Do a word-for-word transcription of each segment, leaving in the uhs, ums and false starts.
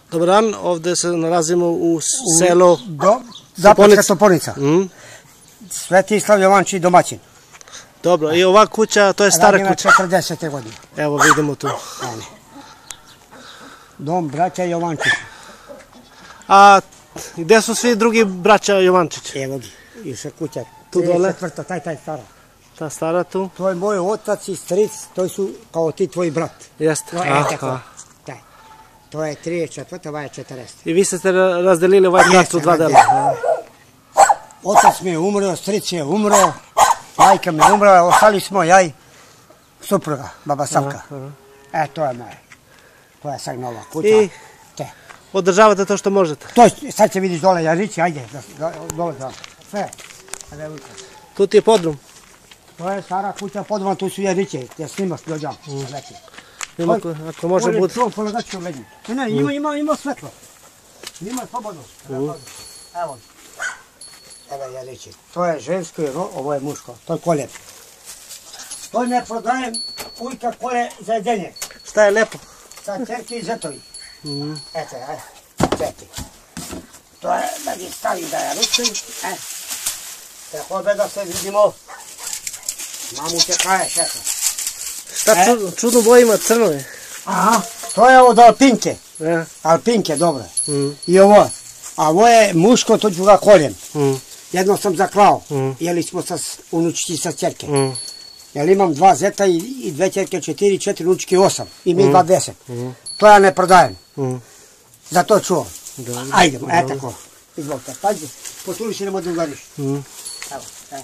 Dobar dan, ovdje se nalazimo u selu Zaplanjska Toponica. Svetislav Jovancic domaćin. Dobro, i ova kuća, to je stara kuća. Radina četrdesete godine. Evo vidimo tu. Dom braća Jovancic. A gdje su svi drugi braća Jovancić? Evo gi, iša kuća. Tu dole? Četvrta, taj, taj stara. Ta stara tu? To je moj otac i stric, to su kao ti tvoji brat. Jeste. Aha. To je trideset četvrta, ovaj je četrdeset. I vi ste razdelili ovaj plac u dva dela? Otac mi je umro, stric je umro, majka mi je umrla, ostali smo ja i supruga, baba Savka. E, to je moje. To je sad nova kuća. I održavate to što možete? To sad će vidiš dole Jarići, ajde, dole dole. Sve. Tu ti je podrum? To je stara kuća podruma, tu su Jariće, ja snimaš dođam. Ako može bude... Ne, ne, ima, ima, ima svetlo. Ima slobodno. Evo. Evo Jarići. To je žensko, ovo je muško. To je kolje. To ne prodajem ujka kolje za jedenje. Šta je lepo? Sa čerke i zetovi. Eto, četi. To je da gi stavi da je ručim. Tako da se vidimo. Mamu te kaješ, eto. Šta čudno boje ima, crno je? Aha, to je od alpinke. Alpinke, dobro. I ovo. A ovo je muško, to ću ga koljem. Jedno sam zaklao. Jeli smo sa unučići sa čerke. Jer imam dva zeta i dve čerke, četiri, četiri unučke, osam. I mi dva deset. To ja ne prodajem. Zato čuo. Ajdemo, e tako. Izvolite, pađi. Potuliš i nemoj da ugariš. Evo, e.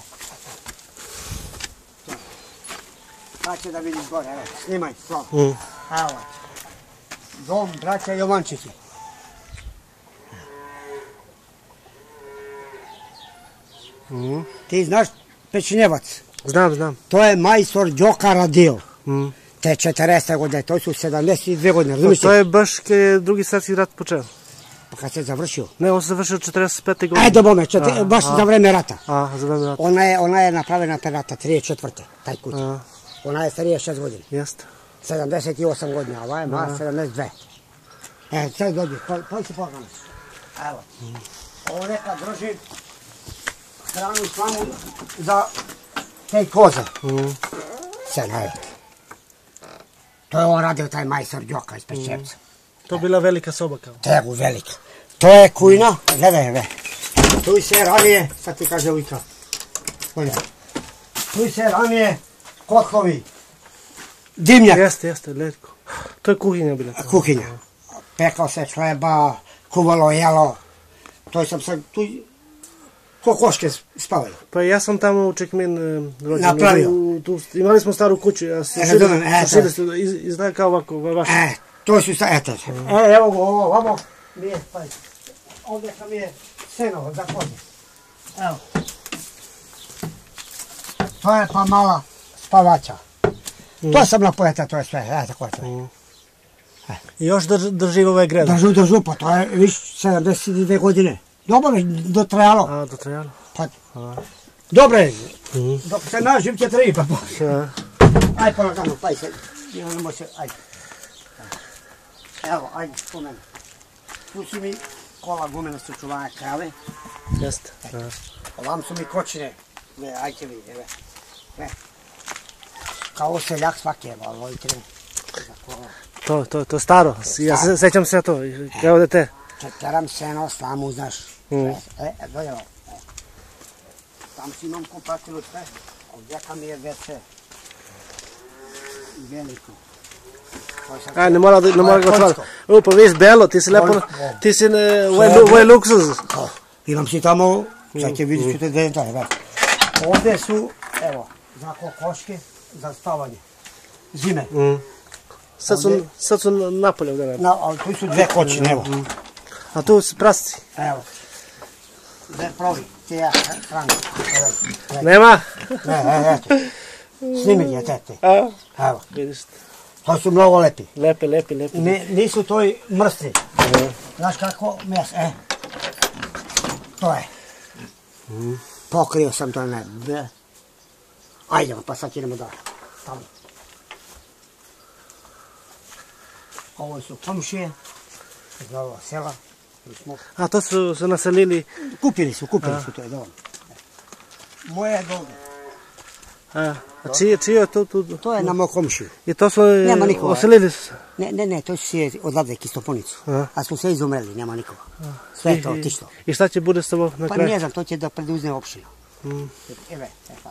Pa će da vidiš gore, evo, snimaj, slov. Evo, dom braća Jovančići. Ti znaš Pečinjevac? Znam, znam. To je majstor Đoka radio. Te četrdesete godine, to su sedamdeset dve godine, razumiješ? To je baš kad je drugi svjetski rat počeo. Pa kad se završio? Ne, on se završio četrdeset pete godine. E, do bome, baš za vreme rata. A, za vreme rata. Ona je napravljena te rata, trideset četvrte, taj kuća. Ona je trideset šest godina. Jeste. sedamdeset osam godina, ova je ma sedamdeset dve. E, sad dođi, poj si pogledaj. Evo. Ovo neka drži hranu i slamu za te koze. Sve najvete. To je on radio taj majstor Đoka iz Pečevca. To je bila velika soba kao? Tegu, velika. To je kujna, gledaj, ve. Tu se ranije, sad ti kaže ujka. Tu se ranije kotlovi. Dimnjak. Jeste, jeste, letko. To je kuhinja bila. Kuhinja. Pekao se hleba, kuvalo, jelo. To sam sad tu, ko koške spavaju. Pa ja sam tamo u Čekmin napravio. Imali smo staru kuću, ja sam šili izgleda kao ovako, vaša. E, to su sta, eto. E, evo go, ovo, ovo, mi je, pa, ovdje sam je seno za koze. Evo. To je pa mala spavača. To sam napojeta, to je sve, e, tako je to. I još drži ove grede? Držu, držu, pa to je viš sedamdeset dve godine. Dobro je dotrajalo. A, dotrajalo. Pa, dobro je, dok se naživ će tri, pa bolje. Aj, polagano, paj se, nemoj se, ajde. Evo, ajde, po mene. Tu su mi kola gumena su čuvane krave. Jeste. Ovam su mi kočine. Ne, ajte vidi, evo. Kao seljak svake, evo, lojte. To, to, to staro, ja sećam se to, kao dete. Četeram seno, slamu, znaš. E, dojelo. Tam si imam kupatilu sve. Ovdjeka mi je veće. Veliko. Aj, ne mora ga otvarati. Evo, pa viš belo, ti si lepo, ti si, ovo je luksuz. Imam si tamo, sad će vidjeti ću te detalje, već. Ovdje su, evo, za kokoške, za spavanje. Zime. Sad su napolje ovdje. Ali tu su dve kočine, evo. A tu su prasci. Evo. Dve provi, ti ja hranu. Nema? Ne, ne, eto. Snimi je tete. Evo. Vidiš. To su mnogo lepi. Lepi, lepi, lepi. Nisu to i mrstvi. Znaš kako mes, e. To je. Pokrio sam to ne. Ajdemo, pa sad idemo da. Tamo. Ovo su komšije. za ova sela. A to su se naselili? Kupili su, kupili su, to je dobro. Moje je dobro. A čije, čije je to tu? To je na moj komšiju. I to su oselili su? Ne, ne, ne, to su se odlazili iz Toponicu. A smo sve izumreli, nema nikoga. Sve je to otišlo. I šta će bude s tobom na kraju? Pa ne znam, to će da preduzne opštinu. Evo, evo.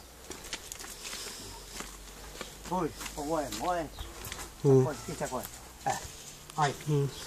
Uj, ovo je moje. Ovo je ti tako je. E, ajde.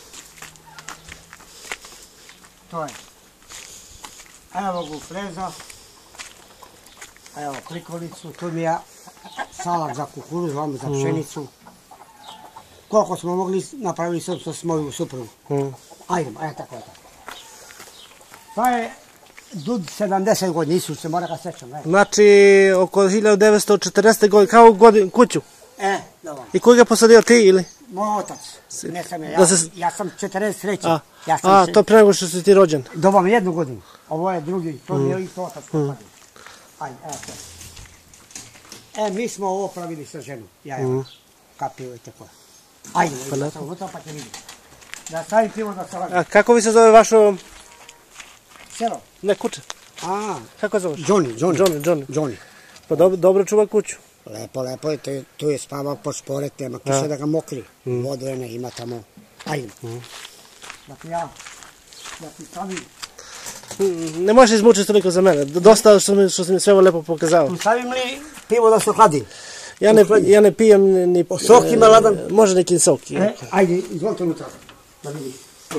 To je. Evo gu freza. Evo prikolicu. Tu mi je salak za kukuruz, vamo za pšenicu. Koliko smo mogli napravili sad sa moju suprugu. Ajde, ajde tako je tako. To je dud sedamdeset godina, nisu se mora ga sećam. Znači oko hiljadu devetsto četrdeset. godine, kao godin, kuću? E, dobro. I ko ga posadio, ti ili? Moj otac. Ne sam ja, ja sam četrdeset treći. A, to pre nego što si ti rođen? Dobam jednu godinu. Ovo je drugi, to mi je isto otac posadio. Ajde, evo to. E, mi smo ovo pravili sa ženom. Ja je kapio i tako. Ajde, da sam unutra pa će vidjeti. Da stavim pivo da se laži. A kako vi se zove vašo... Selo? Ne, kuće. A, kako zoveš? Johnny, Johnny. Johnny, Johnny. Johnny. Pa dobro čuva kuću. Lepo, lepo je, tu je spavao po šporet, nema kiše da ga mokri. Vodrene ima tamo. Ajde. Dakle ja, da ti stavim... Ne možeš izmučiti toliko za mene. Dosta što si mi sve ovo lepo pokazao. Tu stavim li pivo da se ohladi? Ja ne pijem ni... Sok ima ladan? Može neki sok. Ajde, izvolite unutra. Da vidi.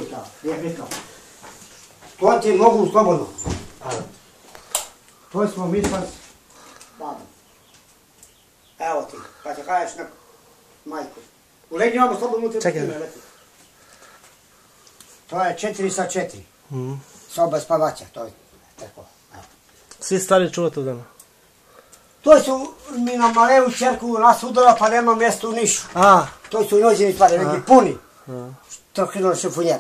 To ti mogu slobodno. To smo mislili. Evo ti, kad te kažeš na majku. Ulegni imamo slobodno unutra. Čekaj. To je četiri sa četiri. Soba spavača, to je tako. Svi stari čuvate u dana? To su mi na Malevu čerku nas udala pa nema mjesta u Nišu. To su nođeni stvari, neki puni. Trohilon šefunjer.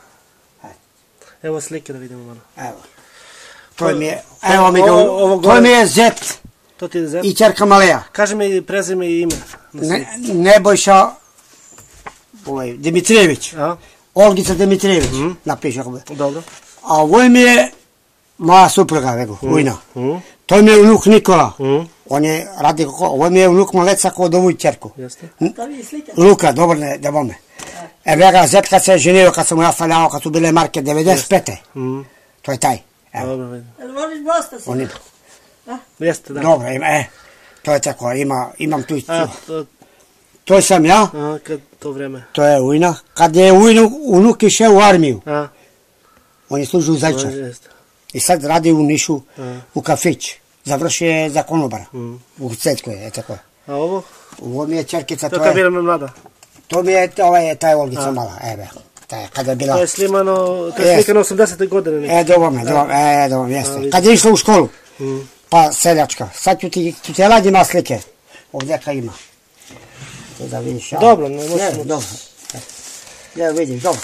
Evo slike da vidimo malo. Evo. To mi je, evo mi ga, to mi je zet. To ti je zet? I čerka Maleja. Kaži mi prezime i ime. Nebojša Dimitrijević. Olgica Dimitrijević, napiše ako bude. Dobro. A ovo mi je moja supruga, vego, Ujna. To mi je unuk Nikola. On je radi kako, ovo mi je unuk Maleca kod ovu čerku. Luka, dobro ne, da bome. E vega, zet kad se je ženio, kad sam mu ja stavljao, kad su bile marke devedeset pete. To je taj. Dobro, vidim. Jel voliš Bosta si? Jeste, da. Dobro, e, to je tako, imam tu isto. To sam ja. A, kad to vreme? To je Ujna. Kad je unuk išao u armiju, on je služio u Zajčar. I sad radi u Nišu, u kafić. Završio je za konobara. U Cetkoj, je tako. A ovo? Ovo mi je čerkica. To kad bila mlada? To mi je, ovaj je taj Olgica mala, evo. Kada je bila... To je slimano, to je slikano osamdesete godine. E, dobro me, dobro, e, dobro, jeste. Kad je išla u školu, pa seljačka. Sad ću ti, tu te ladi ima slike. Ovdje ka ima. Da vidiš, ja. Dobro, ne možemo. Dobro. Ja vidiš, dobro.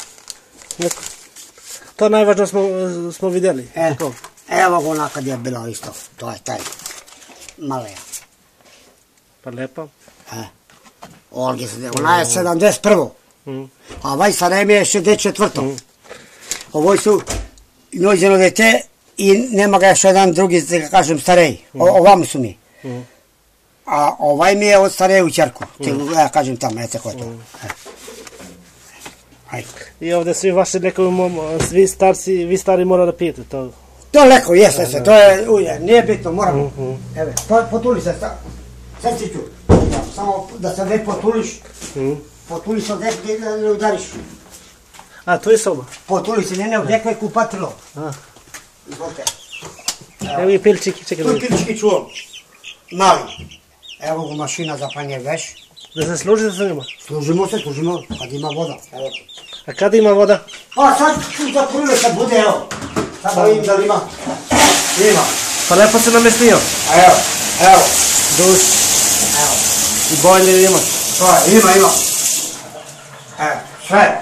To najvažno smo vidjeli. Evo ga ona kad je bila isto. To je taj. Maleja. Pa lepo. Olgica, ona je sedamdeset prvo. A ovaj Sarajemi je šezdeset četvrto. Ovo su nođeno dete i nema ga još jedan drugi, da kažem, starej. Ovam su mi. A ovaj mi je od stareju čerku. Ja kažem tamo, eto ko je to. I ovdje svi vaši lekovi, svi starci, vi stari mora da pijete to. To je leko, jeste se, to je ulje, nije bitno, moramo. Evo, potuli se, sad si ću. Samo da se ne potuliš, potuli se odekle da ne udariš. A, to je soba? Potuli se, ne ne odekle kupatilo. Izvolite. Evo i pilčiki, čekaj. Tu je pilčiki čuom, mali. Evo ga mašina za pranje veš. Da se služite sa njima? Služimo se, služimo, kad ima voda. A kada ima voda? A sad ću zapruve kad bude, evo. Sad da vidim da li ima. Ima. Pa lepo se namestio. Evo, evo. Duš. Evo. I bojler ima. To je, ima, ima. Evo, sve.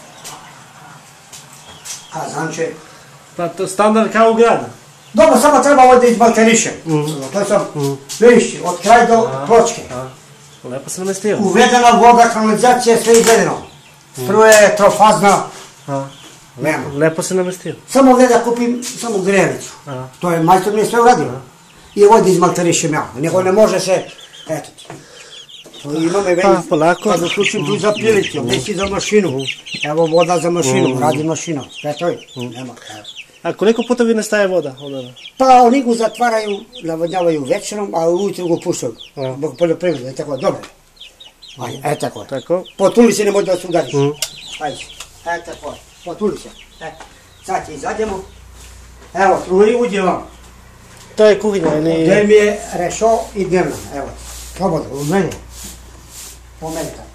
A zanče. Pa to standard kao u gradu? Dobro, samo treba ovo da izbalteriše. To sam, vidiš, od kraja do pločke. Lepo se namestio. Uvedena voda, kanalizacija, sve izvedeno. Struje, trofazna, Nema. Lepo se namestio. Samo ovdje da kupim samo grelicu. To je majstor mi je sve uradio. I ovdje izmalterišem ja. Nego ne može se, eto ti. Imam je već, kad uključim tu zapljilicu, desi za mašinu. Evo voda za mašinu, radi mašina. Sve to je, nema. A koliko puta vi ne staje voda? Pa oni ga zatvaraju, navodnjavaju večerom, a ujutru ga puštaju. Zbog poljoprivrede, je tako, dobro. E tako. Potuli se, nemoj da se udariš. Ajde, e tako, potuli se. Sad izađemo. Evo, struji uđe vam. To je kuhinja. Ovdje mi je rešo i dnevna, evo ti. Slobodno, u mene. Po mene tako.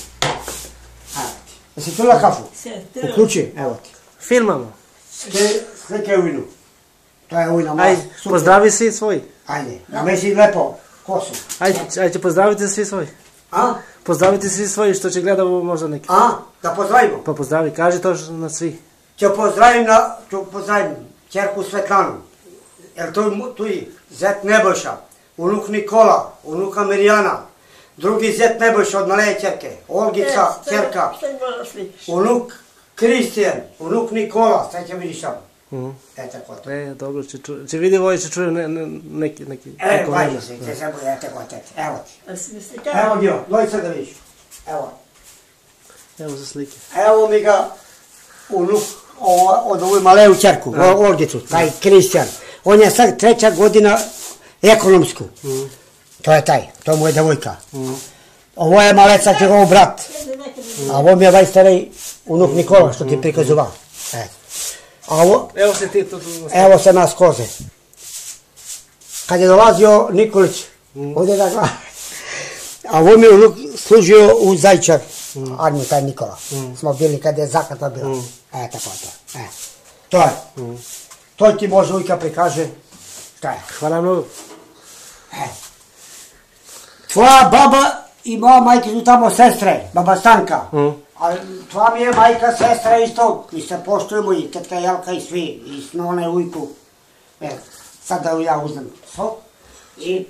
Evo ti. Jesi čula kafu? Uključi, evo ti. Filmamo. Slike ujnu. To je ujna moja. Ajde, pozdravi svi svoji. Ajde, namesi lepo kosu. Ajde, pozdravite svi svoji. A? Pozdravite svi svoji što će gledati možda neki. A? Da pozdravimo? Pa pozdravi, kaži to na svi. Ću pozdravim na, ću pozdravim čerku Svetlanu. Jer tu je zet Nebojša, unuk Nikola, unuka Mirjana, drugi zet Nebojša od maleje čerke, Olgica, čerka, unuk Kristijan, unuk Nikola, sad će vidiš tamo. E, tako to. E, dobro, će vidi ovo i će čuju neki... E, vađi se, će se bude, e, tako to, evo ti. Evo dio, doj sad da vidiš. Evo. Evo za slike. Evo mi ga unuk od ovu maleju čerku, Olgicu, taj Kristijan. On je sad treća godina ekonomsku. To je taj, to je moja devojka. Ovo je maleca njegov brat. A ovo mi je vajstarej unuk Nikola, što ti prikazova. Evo se ti tu. Evo se nas koze. Kad je dolazio Nikolić, ovdje da gleda. A ovo mi je unuk služio u Zajčar, armiju taj Nikola. Smo bili kad je zakata bila. E, tako to. E, to je. To ti može ujka prikaže šta je. Hvala mnogo. Tvoja baba i moja majka su tamo sestre, baba Stanka. A tvoja mi je majka, sestra isto. Mi se poštujemo i tetka Jelka i svi. I s none ujku. E, sad da ja uzmem sok. I...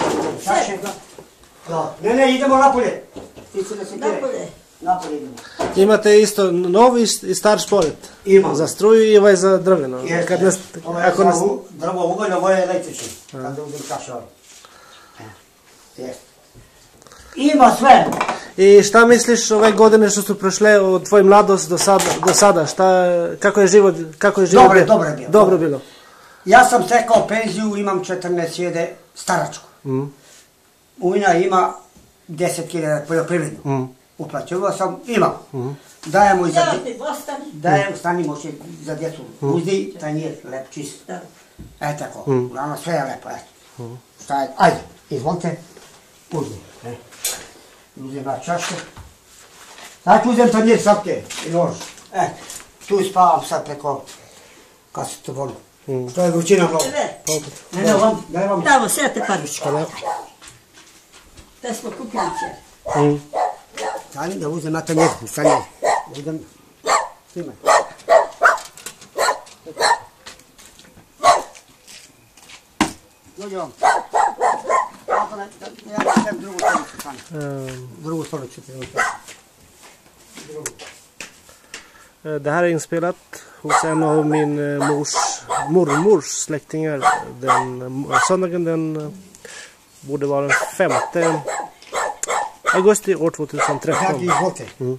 Ne, ne, idemo napolje. Napolje. Napolje idemo. Imate isto novi i star šporet. Imam. Za struju i ovaj za drveno. Jeste. Ovo je za drvo ugalj, ovo je električni. Kad uzem kaše ovaj. Jeste. Ima sve. I šta misliš ove godine što su prošle od tvoje mladost do sada? Kako je život bio? Dobro je bilo. Dobro bilo. Ja sam stekao penziju, imam četrnaest hiljada staračku. Ujna ima deset hiljada poljoprivrednu. Uplaćivao sam, imam. Dajemo i za djecu. Dajemo, stani može za djecu. Uzdi, taj nije lep, čist. E tako, uglavnom sve je lepo, eto. Šta je, ajde, izvolite, uzdi. Uzem na čašu. Znači uzem tanjir sapke i nož. E, tu spavam sad preko kasetu vodu. Što je vrućina mnogo. Ne, ne, vam, daj vam. Tamo, sjete paručka. Da smo kupili će. Stani da uzem na tanjir, stani. Uzem, snimaj. Dođe vam. Ja ćem drugu stolicu, stani. Drugu stolicu ću ti. Det här är inspelat hos en av min mors mormors släktingar. Den, söndagen den borde vara den femte augusti år tjugohundratretton. Mm.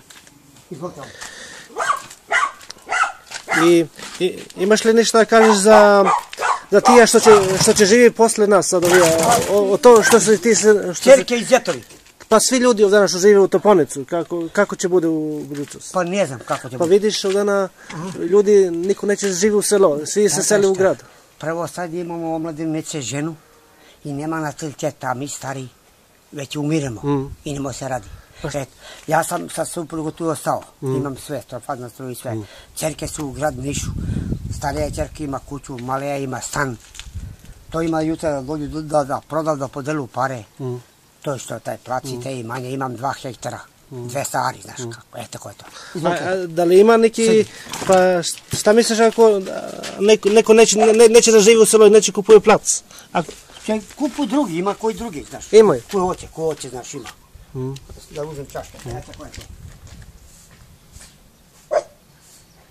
I, i imaš li ništa da kažeš za za tija što će, što će živi posle nas sad ovija, o, o to što se ti se... Čerke i zjetovi. Pa svi ljudi ovdje što žive u Toponicu, kako, kako će bude u budućnosti? Pa ne znam kako će pa bude. Pa vidiš ovdje ljudi, niko neće živi u selo, svi se seli u grad. Prvo sad imamo omladinu, neće ženu i nema na tilčeta, mi stari već umiremo mm. i nemo se radi. Et, ja sam sa suprugu tu ostao, mm. imam sve, trofazna struju i sve. Mm. Čerke su u grad Nišu, starija čerka ima kuću, maleja ima stan. To ima jutra da dođu da, da prodal da podelu pare. Mm. To je što taj placi, mm. te imanje, imam dva hektara, mm. dve stari, znaš mm. kako, eto ko je to. A, a, da li ima neki, pa šta misliš ako neko, neko neće, ne, neće da živi u selu i neće kupuje plac? Ako... Kupuju drugi, ima koji drugi, znaš. Imaju? Ko hoće, ko hoće, znaš, ima. Mm. Da uzem čaške, eto ko je to.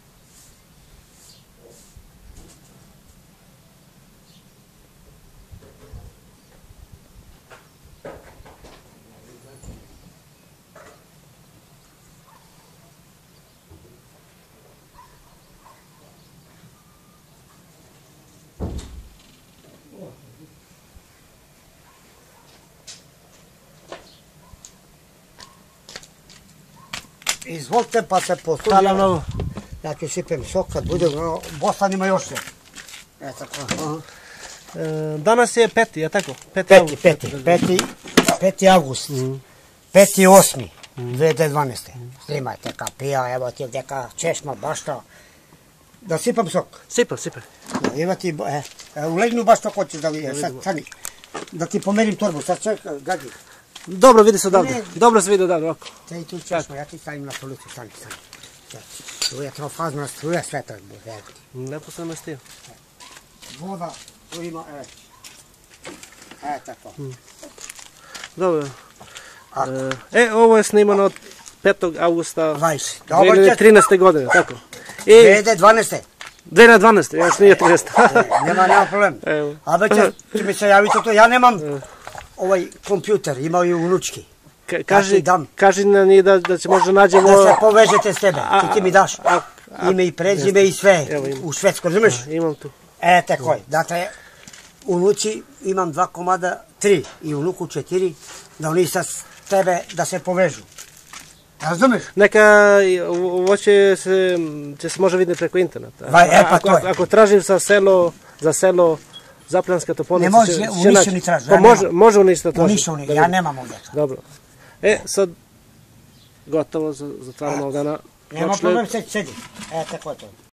Izvolite pa se Hvala poslužite. mnogo. Ja ću sipem sok kad bude, Bostan ima još sve. E tako. E, Danas je peti, je tako? Peti, peti, peti, peti avgust, peti osmi, dve hiljade dvanaeste. Snimajte kapija, evo ti neka češma, bašta. Da sipam sok. Sipaj, sipaj. Evo ti, e, ulegnu baš to hoćeš da vidi, sad, stani. Da ti pomerim torbu, sad čekaj, gadi. Dobro, vidi se odavde. Dobro se vidi odavde, ovako. Te i tu češma, ja ti stavim na policu, stani, stani. Tu je trofazna struja, sve to bude. Lepo se namestio. Voda, tu ima, e. E, tako. Dobro. E, ovo je snimano od petog avgusta dvadeset. dve hiljade trinaeste godine, tako? dve hiljade dvanaeste. dve hiljade dvanaeste, još nije trinaesta. Nema, nema problem. A već će mi se javiti to, ja nemam ovaj kompjuter, imaju unučki. Kaži, kaži nam i da, da će možda nađemo... Da se povežete s tebe, ti ti mi daš ime i prezime i sve, u Švedskoj, razumiješ? Imam tu. E, tako je, dakle, unuci imam dva komada, tri i unuku četiri, da oni sa tebe da se povežu. Razumiješ? Neka, ovo će se, će se može vidjeti preko interneta. Vaj, e, pa to je. Ako tražim sa selo, za selo Zaplanjska Toponica... Ne može, u Nišu ni traži. Pa može, može u Nišu da traži. U Nišu ni, ja nemam ovdje. Dobro. E, sad, gotovo, zatvaramo ovdje na... Nema problem, sedi, sedi. E, tako je to.